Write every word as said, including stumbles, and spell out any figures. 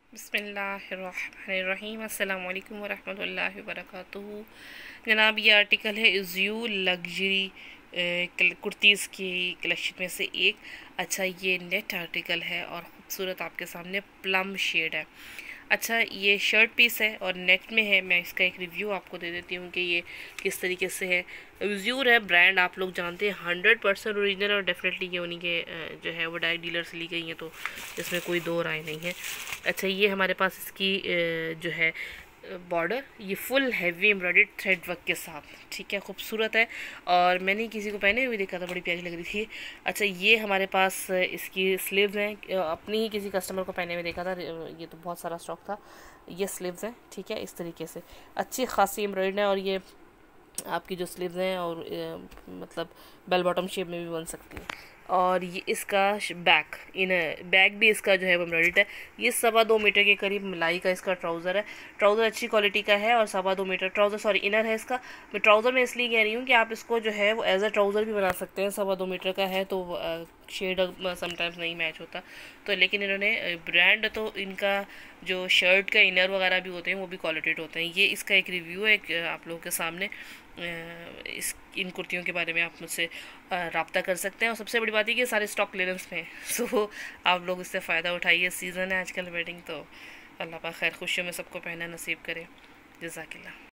बिस्मिल्लाहिर्रहमानिर्रहीम अस्सलाम वालेकुम वरहमतुल्लाहि वबरकातुहू। जनाब, ये आर्टिकल है इज़्यू लग्जरी कुर्तीज़ की कलेक्शन में से एक। अच्छा, ये नेट आर्टिकल है और ख़ूबसूरत आपके सामने प्लम शेड है। अच्छा, ये शर्ट पीस है और नेट में है। मैं इसका एक रिव्यू आपको दे देती हूँ कि ये किस तरीके से है। विज़ूर है ब्रांड, आप लोग जानते हैं, हंड्रेड परसेंट ओरिजिनल और डेफिनेटली ये उन्हीं के जो है वो डायरेक्ट डीलर से ली गई हैं, तो इसमें कोई दो राय नहीं है। अच्छा, ये हमारे पास इसकी जो है बॉर्डर, ये full heavy embroidered thread work के साथ, ठीक है, खूबसूरत है और मैंने किसी को पहने हुए देखा था, बड़ी प्यारी लग रही थी। अच्छा, ये हमारे पास इसकी स्लीव्स हैं, अपनी ही किसी कस्टमर को पहने हुए देखा था, ये तो बहुत सारा स्टॉक था। ये स्लीव्स हैं, ठीक है, इस तरीके से अच्छी खासी एम्ब्रॉयडर्ड है और ये आपकी जो स्लीव्स हैं और ए, मतलब बेल बॉटम शेप में भी बन सकती है। और ये इसका बैक इन बैक भी इसका जो है वो एम्ब्रॉयडर्ड है। ये सवा दो मीटर के करीब मिलाई का इसका ट्राउज़र है। ट्राउज़र अच्छी क्वालिटी का है और सवा दो मीटर ट्राउज़र सॉरी इनर है इसका। मैं ट्राउज़र में इसलिए कह रही हूँ कि आप इसको जो है वो एज अ ट्राउज़र भी बना सकते हैं। सवा दो मीटर का है तो शेड समटाइम्स नहीं मैच होता, तो लेकिन इन्होंने ब्रांड तो इनका जो शर्ट का इनर वगैरह भी होते हैं वो भी क्वालिटेड होते हैं। ये इसका एक रिव्यू है एक आप लोगों के सामने। इस इन कुर्तियों के बारे में आप मुझसे रब्ता कर सकते हैं और सबसे बड़ी बात है कि सारे स्टॉक क्लियरेंस में है। सो आप लोग इससे फ़ायदा उठाइए। सीज़न है आजकल वेडिंग, तो अल्लाह पाक खैर खुशियों में सबको पहना नसीब करे। जज़ाकिल्लाह।